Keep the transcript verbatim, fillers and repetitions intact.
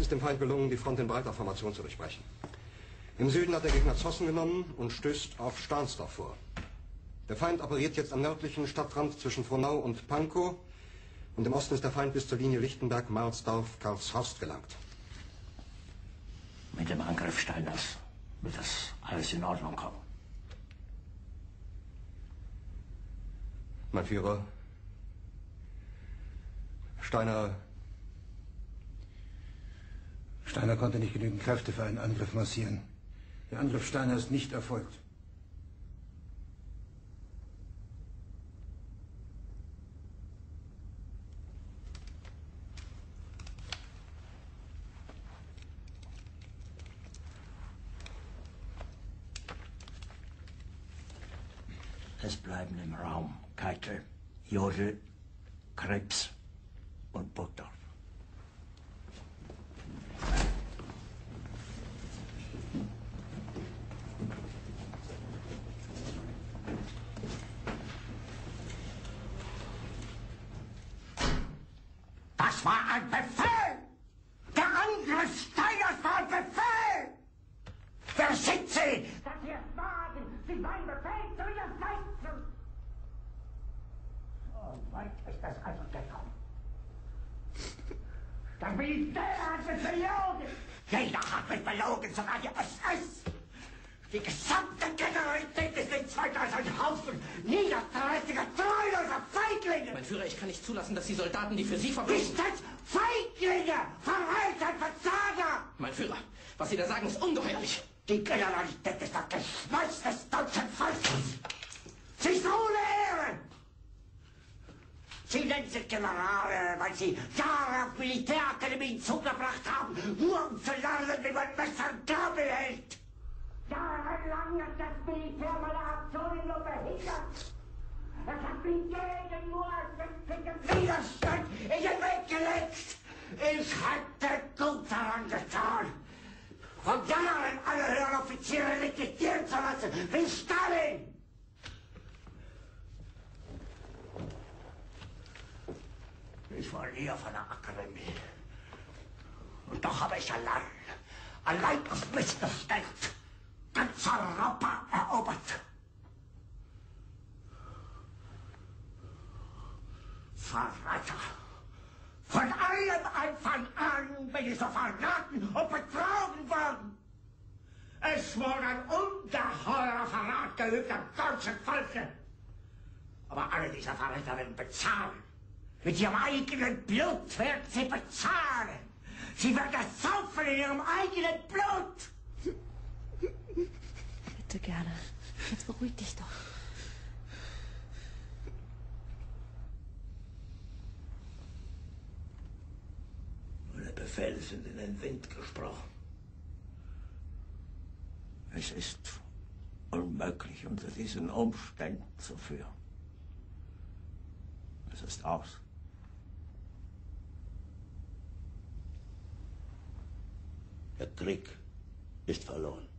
ist dem Feind gelungen, die Front in breiter Formation zu durchbrechen. Im Süden hat der Gegner Zossen genommen und stößt auf Stahnsdorf vor. Der Feind operiert jetzt am nördlichen Stadtrand zwischen Frohnau und Pankow. Und im Osten ist der Feind bis zur Linie Lichtenberg-Marsdorf-Karlshorst gelangt. Mit dem Angriff Steiners wird das alles in Ordnung kommen. Mein Führer, Steiner... Steiner konnte nicht genügend Kräfte für einen Angriff massieren. Der Angriff Steiner ist nicht erfolgt. Es bleiben im Raum Keitel, Jodl, Krebs und Burgdorf. Das war ein Befehl! Der Angriff Steiners war ein Befehl! Wer sind Sie? Dass Sie es wagen, sich meinen Befehl zu widersetzen! So weit ist es also gekommen. Das Militär hat mich belogen! Jeder hat mich belogen, sogar die S S! Die gesamte Generalität ist nichts weiter als ein Haufen niederträchtiger, treuloser Feiglinge! Mein Führer, ich kann nicht zulassen, dass die Soldaten, die für Sie verbringen... Nicht als Feiglinge! Verreiter, Versager! Mein Führer, was Sie da sagen, ist ungeheuerlich. Die Generalität ist das Geschmeiß des deutschen Volkes! Sie ist ohne Ehre! Sie nennen sich Generale, weil Sie Jahre auf Militärakademien zugebracht haben, nur um zu lernen, wie man Messer und Gabel hält! Jahrelang hat das Militär meine Aktionen nur behindert. Es hat mich jeden nur ersichtlichen Widerstand in den Weg gelegt. Ich hätte gut daran getan, von Jahren alle höheren Offiziere liquidieren zu lassen, wie Stalin. Ich war nie auf einer Akademie. Und doch habe ich allein, allein auf mich gestellt, ganz Europa erobert. Verräter! Von allem Anfang an bin ich so verraten und betrogen worden. Es wurde ein ungeheurer Verrat geübt am deutschen Volke. Aber alle diese Verräter werden bezahlen. Mit ihrem eigenen Blut werden sie bezahlen. Sie werden es saufen in ihrem eigenen Blut. Bitte gerne. Jetzt beruhig dich doch. Meine Befehle sind in den Wind gesprochen. Es ist unmöglich, unter diesen Umständen zu führen. Es ist aus. Der Krieg ist verloren.